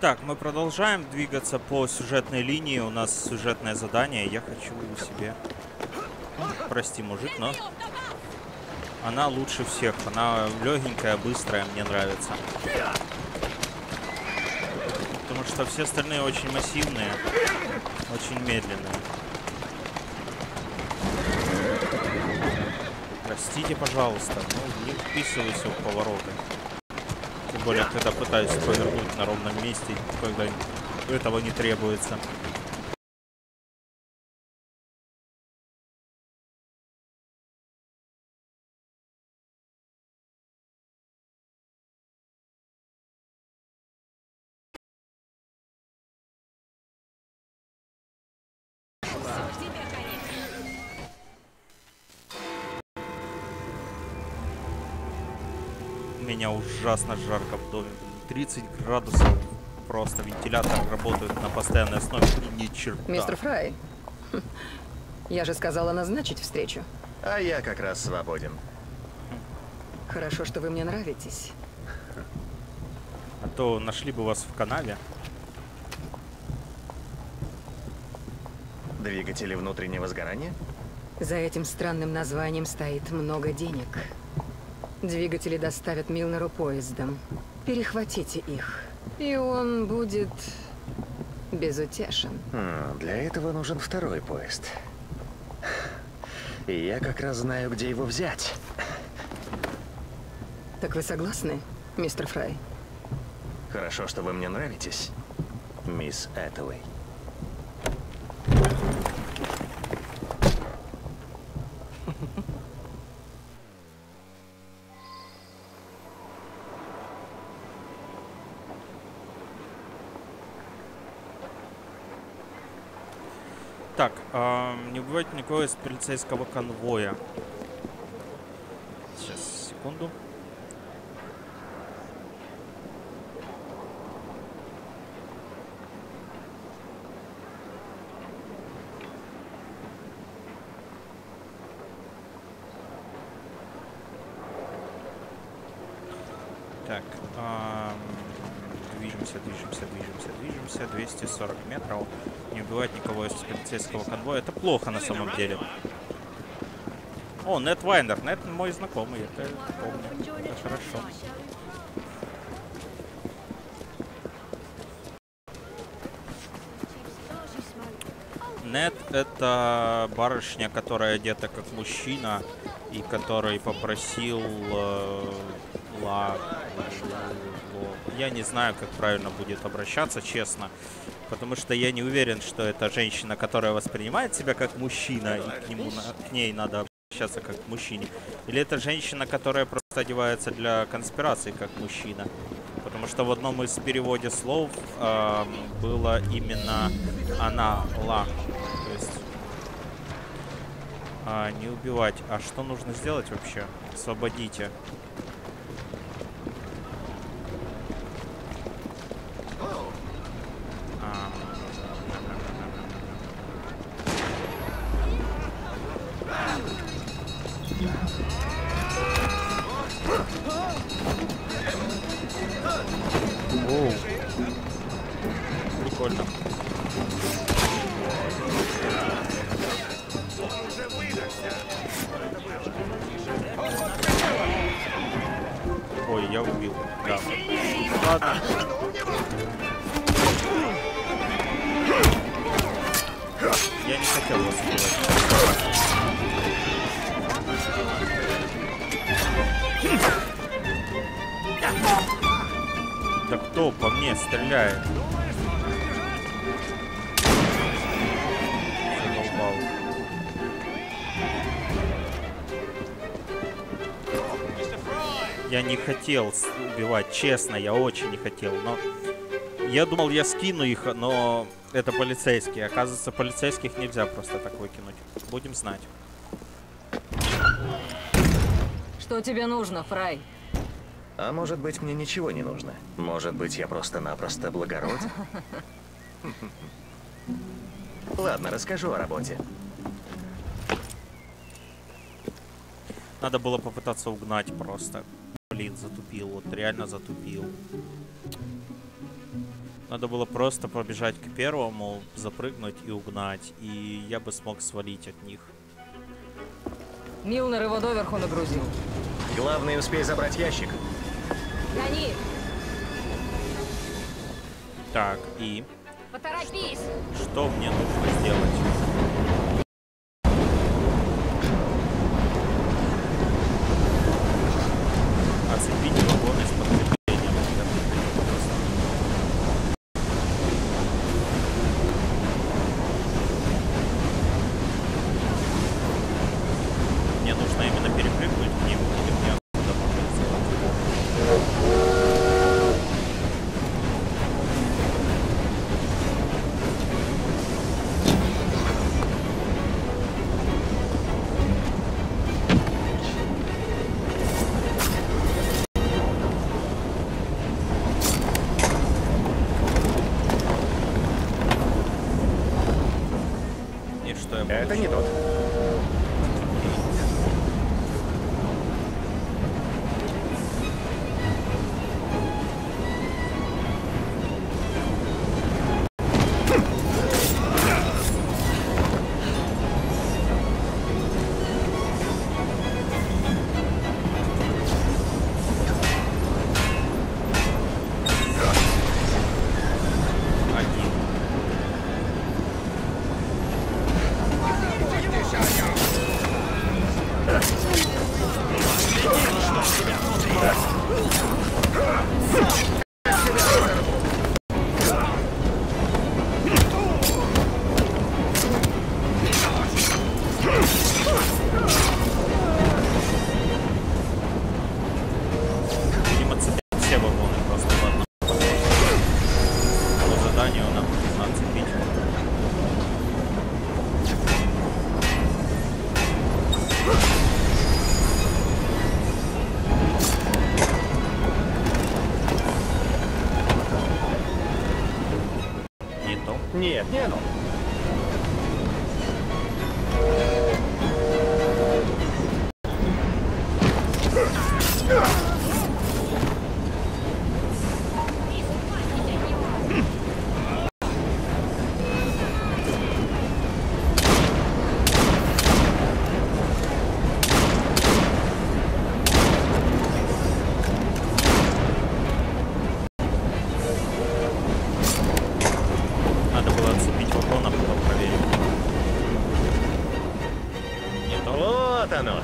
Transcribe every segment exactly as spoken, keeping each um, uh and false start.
Так, мы продолжаем двигаться по сюжетной линии. У нас сюжетное задание. Я хочу себе... Прости, мужик, но... Она лучше всех. Она легенькая, быстрая, мне нравится. Потому что все остальные очень массивные, очень медленные. Простите, пожалуйста, ну, не вписывайся в повороты. Тем более, когда пытаюсь повернуть на ровном месте, когда этого не требуется. У меня ужасно жарко в доме. тридцать градусов. Просто вентилятор работает на постоянной основе. Ни черта. Мистер Фрай, я же сказала назначить встречу. А я как раз свободен. Хорошо, что вы мне нравитесь. А то нашли бы вас в канаве. Двигатели внутреннего сгорания? За этим странным названием стоит много денег. Двигатели доставят Милнеру поездом. Перехватите их, и он будет безутешен. Хм, для этого нужен второй поезд. И я как раз знаю, где его взять. Так вы согласны, мистер Фрай? Хорошо, что вы мне нравитесь, мисс Эттелей. Так, э, не убивайте никого из полицейского конвоя. Сейчас, секунду. Так, э, движемся, движемся, движемся, движемся. двести сорок метров. Не убивать никого из полицейского конвоя. Это плохо на самом деле. О, Нет Вайнер. Нет мой знакомый. Это помню. Это хорошо. Нет — это барышня, которая одета как мужчина и который попросил э, ла... Я не знаю, как правильно будет обращаться, честно. Потому что я не уверен, что это женщина, которая воспринимает себя как мужчина, и к, нему, к ней надо обращаться как к мужчине. Или это женщина, которая просто одевается для конспирации как мужчина. Потому что в одном из переводе слов э, было именно она, ла. То есть э, не убивать. А что нужно сделать вообще? Освободите. Оу. Прикольно. Ой, я убил. Да. Ладно. Я не хотел вас убивать. Да кто по мне стреляет? Задолбал. Я не хотел убивать, честно, я очень не хотел, но... Я думал, я скину их, но это полицейские. Оказывается, полицейских нельзя просто так выкинуть. Будем знать. Что тебе нужно, Фрай? А может быть, мне ничего не нужно? Может быть, я просто-напросто благороден? Ладно, расскажу о работе. Надо было попытаться угнать просто. Блин, затупил. Вот реально затупил. Надо было просто побежать к первому, запрыгнуть и угнать, и я бы смог свалить от них. Милнер его доверху нагрузил. Главное, успей забрать ящик. Гони! Так, и Поторопись! что мне нужно сделать? Оцепить вагоны с подкреплением. Мне нужно именно перепрыгнуть к ним, или мне оттуда можно сделать? И что я Это не получу? тот. Один. Видимо, цепить все вагоны просто в одном. По заданию нам нужно отцепить. Не то. Нет, не оно. Надо было отцепить вагон, а потом проверить. Не то. Вот оно.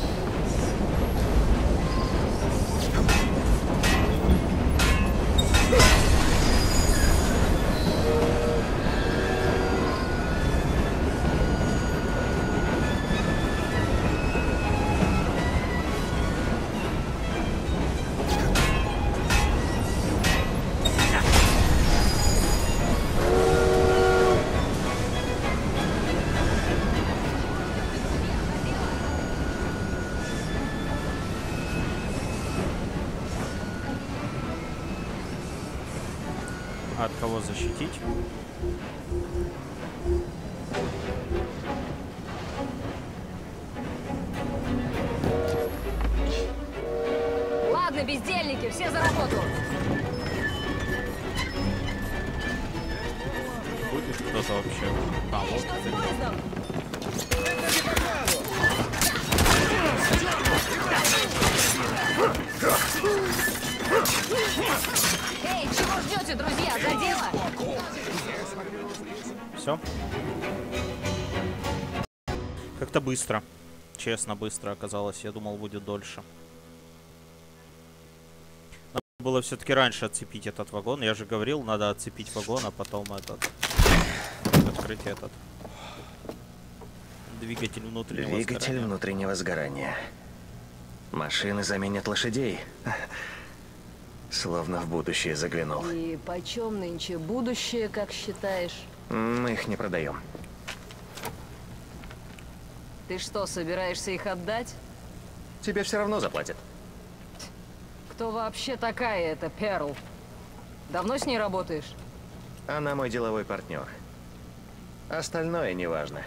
А от кого защитить? Ладно, бездельники, все за работу! Будет кто-то вообще? А, Эй, вот что с ты. поездом? Эй, чего ждете, друзья? За дело? Все? Как-то быстро. Честно, быстро оказалось. Я думал, будет дольше. Надо было все-таки раньше отцепить этот вагон. Я же говорил, надо отцепить вагон, а потом этот... Открыть этот. Двигатель внутреннего Двигатель сгорания. внутреннего сгорания. Машины заменят лошадей. Словно в будущее заглянул. И почем нынче будущее, как считаешь? Мы их не продаем. Ты что, собираешься их отдать? Тебе все равно заплатят. Кто вообще такая эта Перл? Давно с ней работаешь? Она мой деловой партнер. Остальное не важно.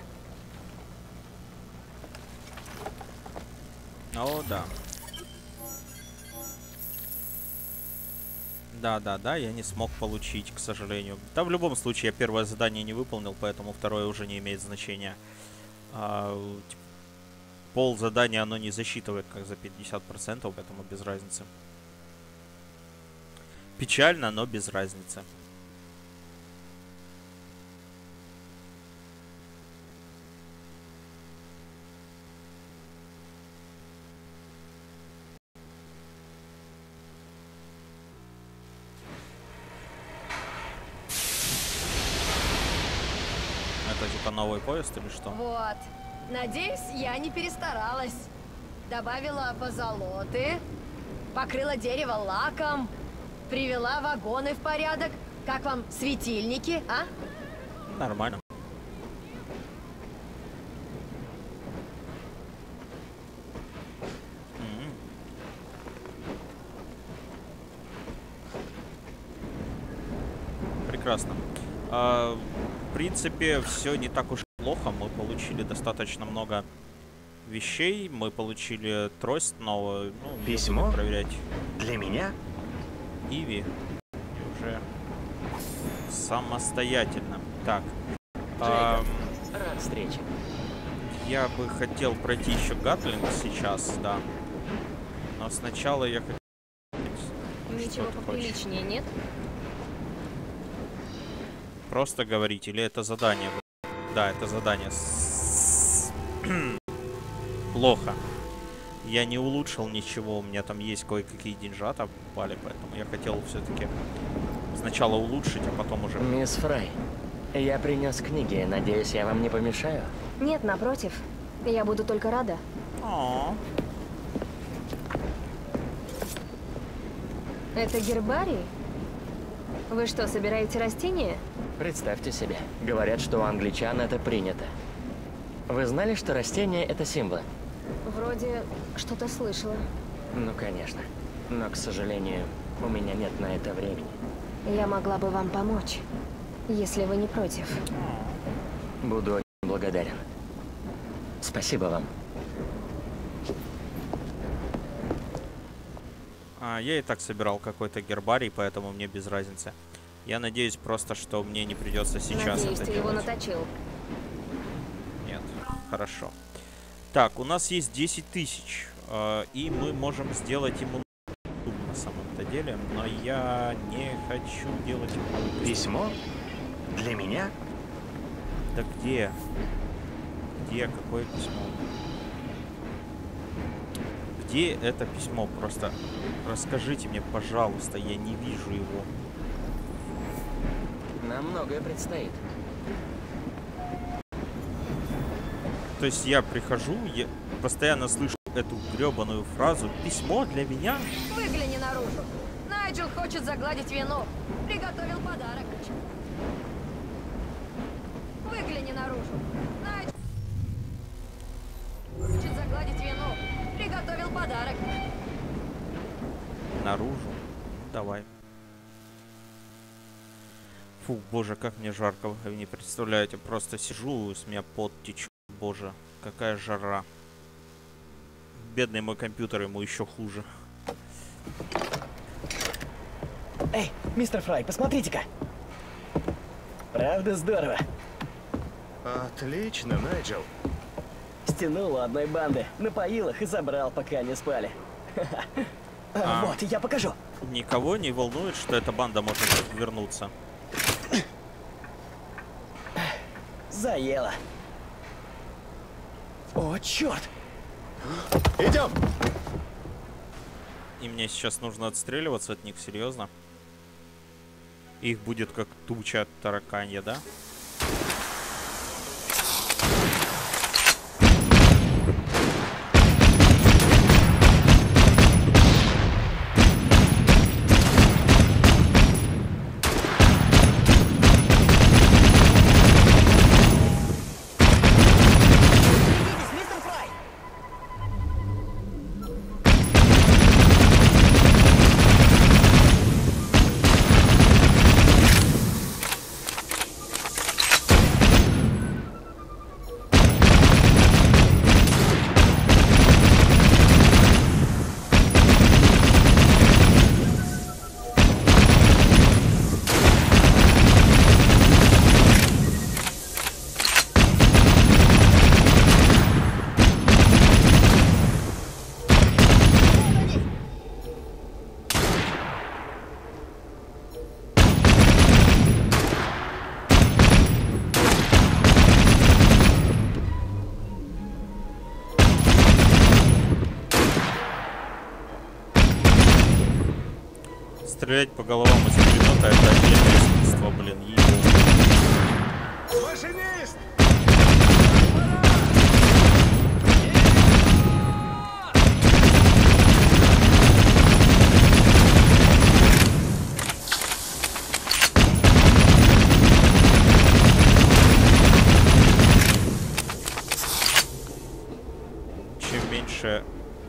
О, да. Да, да, да, я не смог получить, к сожалению. Да, в любом случае, я первое задание не выполнил, поэтому второе уже не имеет значения. А, типа, пол задания оно не засчитывает как за пятьдесят процентов, поэтому без разницы. Печально, но без разницы. Это типа новый поезд или что? Вот. Надеюсь, я не перестаралась. Добавила позолоты, покрыла дерево лаком, привела вагоны в порядок. Как вам светильники, а? Нормально. М-м. Прекрасно. А, в принципе, все не так уж и плохо. Мы получили достаточно много вещей. Мы получили трость новую. Ну, её Письмо? будем проверять. Для меня? Иви уже самостоятельно. Так. ам, Рад встрече. я бы хотел пройти еще Гатлинг сейчас, да. Но сначала я хотел... Ничего Что ты поприличнее нет? Просто говорить, или это задание? Да, это задание. С- Плохо. Я не улучшил ничего, у меня там есть кое-какие деньжата попали, поэтому я хотел все-таки сначала улучшить, а потом уже... Мисс Фрай, я принес книги. Надеюсь, я вам не помешаю? Нет, напротив. Я буду только рада. О, Это гербарий? Вы что, собираете растения? Представьте себе. Говорят, что у англичан это принято. Вы знали, что растения — это символы? Вроде что-то слышала. Ну, конечно. Но, к сожалению, у меня нет на это времени. Я могла бы вам помочь, если вы не против. Буду очень благодарен. Спасибо вам. а, я и так собирал какой-то гербарий, поэтому мне без разницы. Я надеюсь просто, что мне не придется сейчас Надеюсь, это ты его делать. наточил. Нет, хорошо. Так, у нас есть десять тысяч, э, и мы можем сделать ему на самом-то деле, но я не хочу делать ему... Письмо? Для меня? Да где? Где? Какое письмо? Где это письмо? Просто расскажите мне, пожалуйста, я не вижу его. Нам многое предстоит. То есть я прихожу, я постоянно слышу эту гребаную фразу «Письмо для меня?» Выгляни наружу. Найджел хочет загладить вину. Приготовил подарок. Выгляни наружу. Найджел хочет загладить вину. Приготовил подарок. Наружу. Давай. Фу, боже, как мне жарко, вы не представляете. Просто сижу, с меня пот течет. Боже, какая жара. Бедный мой компьютер, ему еще хуже. Эй, мистер Фрай, посмотрите-ка. Правда здорово. Отлично, Найджел. Стянул у одной банды, напоил их и забрал, пока они спали. А. Вот, я покажу. Никого не волнует, что эта банда может вернуться. Заело. О, черт! Идем! И мне сейчас нужно отстреливаться от них, серьезно? Их будет как туча тараканья, да? Берегитесь, мистер Фрай! Стрелять по головам из пулемета — это отдельное искусство, блин. Машинист! Чем меньше...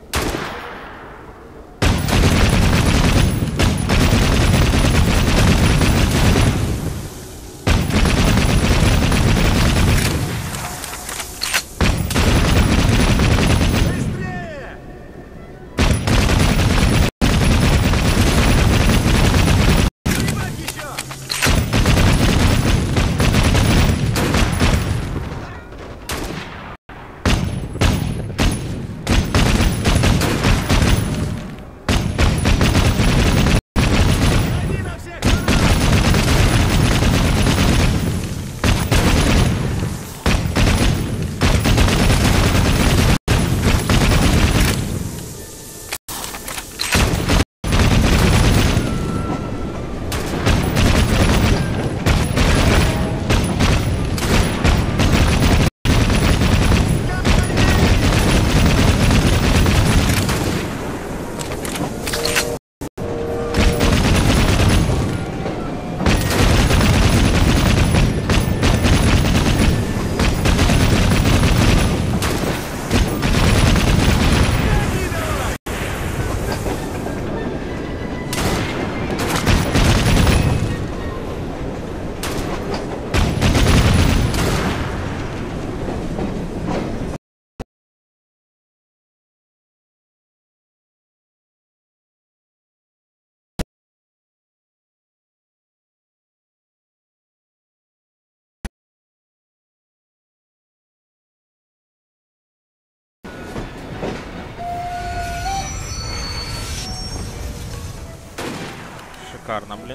Шикарно, блин.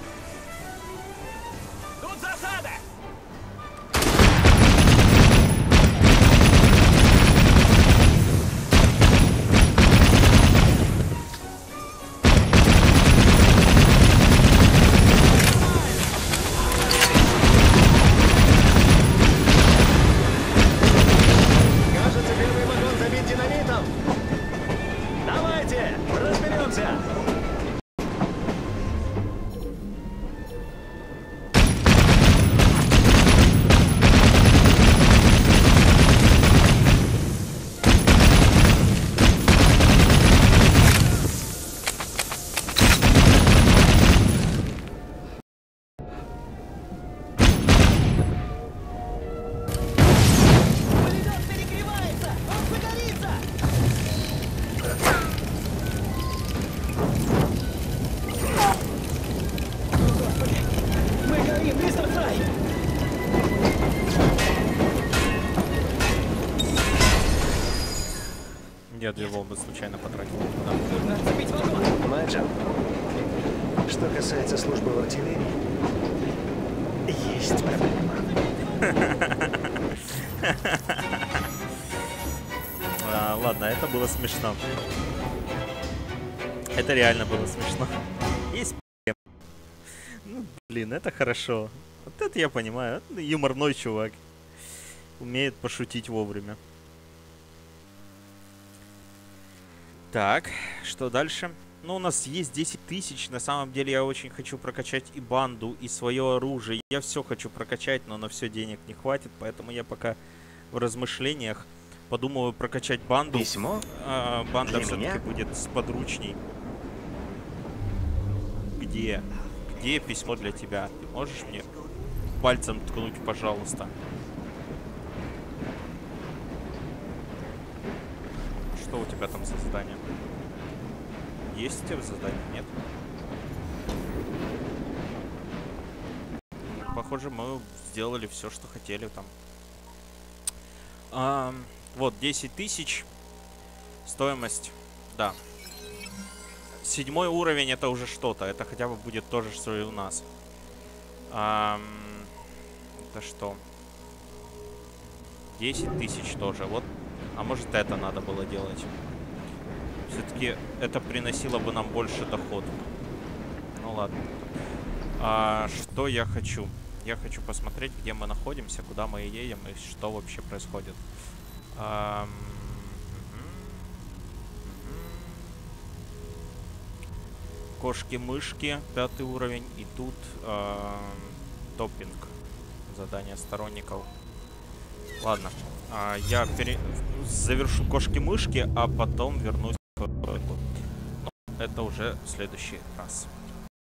Тут засада! Кажется, первый вагон забит динамитом. Давайте, разберемся. Пулемет перегревается! Он загорится! Господи! Мы горим, мистер Фрай! Я две волны случайно потратил. Нужно отцепить вагон! Мэджин, что касается службы в артиллерии, есть проблема. А, ладно, это было смешно. Это реально было смешно. Есть проблема. Ну, блин, это хорошо. Вот это я понимаю. Это юморной чувак. Умеет пошутить вовремя. Так, что дальше? Ну, у нас есть десять тысяч. На самом деле я очень хочу прокачать и банду, и свое оружие. Я все хочу прокачать, но на все денег не хватит. Поэтому я пока в размышлениях подумываю прокачать банду. Письмо? А, банда Для все-таки меня? будет сподручней. Где? Где письмо для тебя? Ты можешь мне пальцем ткнуть, пожалуйста? Что у тебя там за задание? Есть у тебя задание? Нет? Ну, похоже, мы сделали все, что хотели там. А, вот, десять тысяч. Стоимость. Да. Седьмой уровень — это уже что-то. Это хотя бы будет то же, что и у нас. А, это что? десять тысяч тоже. Вот. А может, это надо было делать. Все-таки это приносило бы нам больше доход. ладно. А, что я хочу? Я хочу посмотреть, где мы находимся, куда мы едем и что вообще происходит. А, Кошки-мышки, пятый уровень. И тут а, топпинг. Задание сторонников. Ладно. А, я пере... завершу кошки-мышки, а потом вернусь к этому. Но это уже в следующий раз.